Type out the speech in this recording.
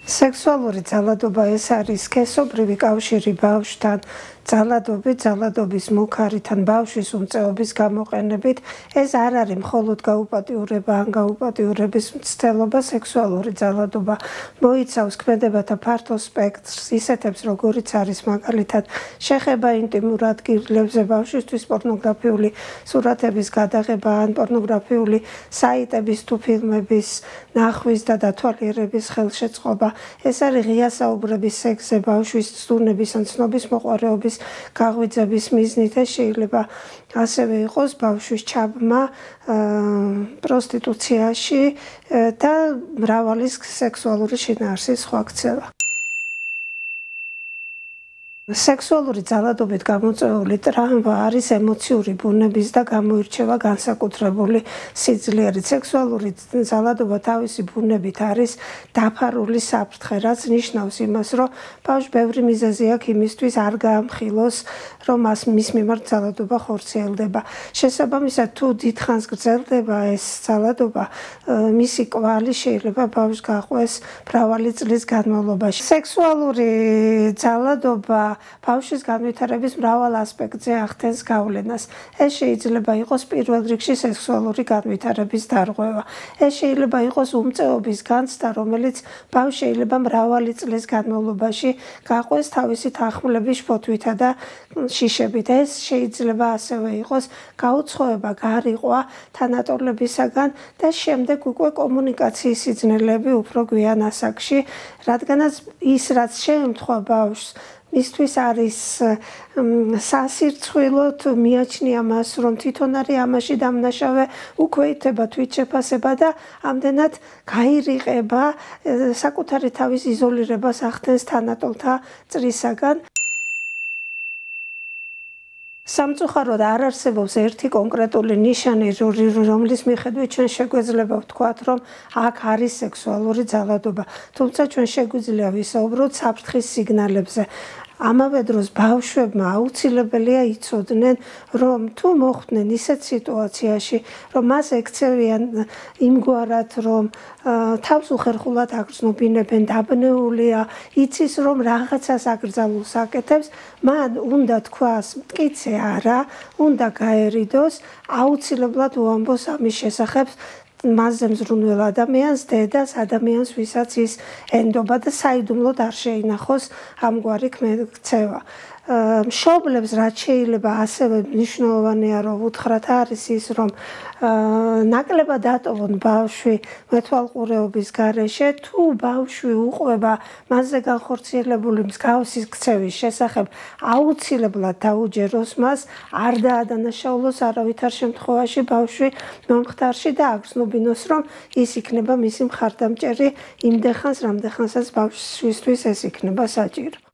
სექსუალური ძალადობა ეს არის სქესობრივი კავშირი ბავშვთან, ძალადობის მუქარით ან ბავშვის უმწეობის გამოყენებით. ეს არ არის მხოლოდ გაუპატიურება ან გაუპატიურების მცდელობა, სექსუალური ძალადობა მოიცავს ქმედებათა ფართო სპექტრს, ისეთებს, როგორიც არის მაგალითად შეხება ინტიმურ ადგილებზე, ბავშვისთვის პორნოგრაფიული სურათების გადაღება ან პორნოგრაფიული საიტების თუ ფილმების ნახვის და დათვალიერების ხელშეწყობა. ეს არის ღია საუბრების სექსზე, ბავშვის ცდუნების ან ცნობის მოყვარეობის გაღვიძების მიზნით. ეს შეიძლება ასევე იყოს ბავშვის ჩაბმა პროსტიტუციაში და მრავალი სექსუალური შინაარსის სხვა ქცევა. სექსუალური ძალადობით გამოწვეული ტრამვა არის ემოციური ბუნების და გამოირჩევა განსაკუთრებული სიძლიერით. სექსუალური ძალადობა თავისი ბუნებით არის დაფარული საფრთხე, რაც ნიშნავს იმას, რომ ბავშვს ბევრი მიზეზი აქვს იმისთვის არ გაამხილოს, რომ მის მიმართ ძალადობა ხორციელდება. შესაბამისად, თუ დიდხანს გრძელდება ეს ძალადობა, მისი კვალი შეიძლება ბავშვს გაყვეს მრავალი წლის განმავლობაში. სექსუალური ძალადობა ბავშვის განვითარების მრავალ ასპექტზე ახდენს გავლენას. ეს შეიძლება იყოს პირველ რიგში სექსუალური განვითარების დარღვევა. ეს შეიძლება იყოს უმწეობის განცდა, რომელიც ბავშვს შეიძლება მრავალი წლის განმავლობაში გაყვეს თავისი თანხმლების შფოთვითა და შიშებით. ეს შეიძლება ასევე იყოს გაუცხოება, გარიყვა თანატოლებისაგან და შემდეგ უკვე კომუნიკაციის სიძნელეები უფრო გვიან ასაკში, რადგანაც ის რაც შეემთხვა ბავშვს მისთვის არის სასირცხვილოდ მიაჩნია მას, რომ თვითონ არის ამაში დამნაშავე, უქვეითება თვითშეფასება და ამდენად გაირიყება, საკუთარი თავის იზოლირებას ახდენს თანატოლთა წრისაგან. სამწუხაროდ არ არსებობს ერთი კონკრეტული ნიშანი, რომლის მიხედვით ჩვენ შეგვეძლება ვთქვათ, რომ აქ არის სექსუალური ძალადობა. თუმცა ჩვენ შეგვიძლია ვისაუბროთ საფრთხის სიგნალებზე. ამავე დროს ბავშვებმა აუცილებელია იცოდნენ, რომ თუ მოხვდნენ ისეთ სიტუაციაში, რომ მას ექცევიან იმგვარად, რომ თავს უხერხულად აგრძნობინებენ, დაბნეულია, იცის, რომ რაღაცას აკრძალულს აკეთებს, მან უნდა თქვას, მტკიცე არა, უნდა გაერიდოს, აუცილებლად უამბოს ამის შესახებ მასზე მზრუნველ ადამიანს, დედას, ადამიანს, ვისაც ის ენდობა და საიდუმლოდ არ შეინახოს ამგვარი ქცევა. მშობლებს რაც შეიძლება ასევე მნიშვნელოვანია რომ უთხრათ არის ის რომ ნაკლებად დატოვონ ბავშვი მეთვალყურეობის გარეშე თუ ბავშვი უყვება მასზე განხორციელებული მსგავსი ქცევის შესახებ აუცილებლად დაუჯეროს მას არ დაადანაშაულოს არავითარ შემთხვევაში ბავშვი მომხდარში და აგრძნობინოს რომ ის იქნება მისი მხარდამჭერი იმდენხანს რამდენხანსაც ბავშვისთვის ეს იქნება საჭირო.